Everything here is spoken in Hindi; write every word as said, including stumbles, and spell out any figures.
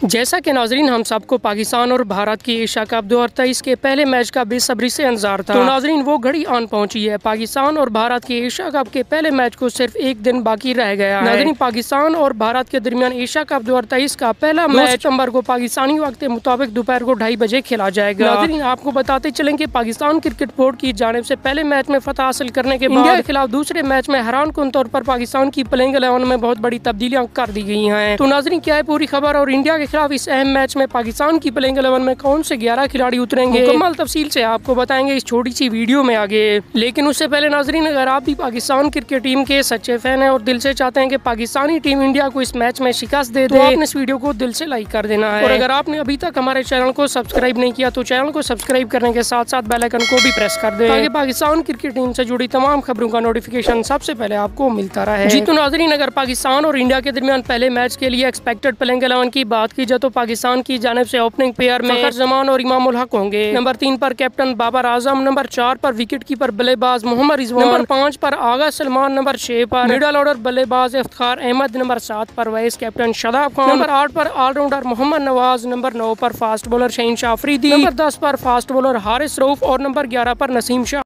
जैसा कि नाजरीन हम सबको पाकिस्तान और भारत की एशिया कप दो हज़ार तेईस के पहले मैच का बेसब्री से इंतजार था। तो नाजरीन वो घड़ी आन पहुंची है। पाकिस्तान और भारत के एशिया कप के पहले मैच को सिर्फ एक दिन बाकी रह गया है। नाजरीन पाकिस्तान और भारत के दरमियान एशिया कप दो हज़ार तेईस का पहला मैच सितंबर को पाकिस्तानी वक्त के मुताबिक दोपहर को ढाई बजे खेला जाएगा। नाजरीन आपको बताते चलें कि पाकिस्तान क्रिकेट बोर्ड की जानिब से पहले मैच में फतह हासिल करने के बाद इंडिया के खिलाफ दूसरे मैच में हैरान कुन तौर पर पाकिस्तान की प्लेइंग इलेवन में बहुत बड़ी तब्दीलियां कर दी गई हैं। तो नाजरीन क्या है पूरी खबर और इंडिया के खिलाफ इस अहम मैच में पाकिस्तान की प्लेइंग इलेवन में कौन से ग्यारह खिलाड़ी उतरेंगे, मुकम्मल तफसील से आपको बताएंगे इस छोटी सी वीडियो में आगे। लेकिन उससे पहले नाजरीन अगर आप भी पाकिस्तान क्रिकेट टीम के सच्चे फैन हैं और दिल से चाहते हैं कि पाकिस्तानी टीम इंडिया को इस मैच में शिकस्त दे दे, तो आपने इस वीडियो को दिल से लाइक कर देना है। और अगर आपने अभी तक हमारे चैनल को सब्सक्राइब नहीं किया तो चैनल को सब्सक्राइब करने के साथ साथ बेल आइकन को भी प्रेस कर दे ताकि पाकिस्तान क्रिकेट टीम से जुड़ी तमाम खबरों का नोटिफिकेशन सबसे पहले आपको मिलता रहे। जी तो नाजरीन अगर पाकिस्तान और इंडिया के दरमियान पहले मैच के लिए एक्सपेक्टेड प्लेइंग इलेवन की बात की जाए तो पाकिस्तान की जानिब से ओपनिंग पेयर में फखर जमान और इमाम उल हक होंगे। नंबर तीन पर कैप्टन बाबर आजम, नंबर चार पर विकेट कीपर बल्लेबाज मोहम्मद रिजवान, नंबर पाँच पर आगा सलमान, नंबर छह पर मिडल ऑर्डर बल्लेबाज इफ्तिखार अहमद, नंबर सात पर वाइस कैप्टन शादाब खान, नंबर आठ पर ऑलराउंडर मोहम्मद नवाज, नंबर नौ पर फास्ट बॉलर शहीन शाह अफरीदी, नंबर दस पर फास्ट बॉलर हारिस रऊफ और नंबर ग्यारह पर नसीम शाह।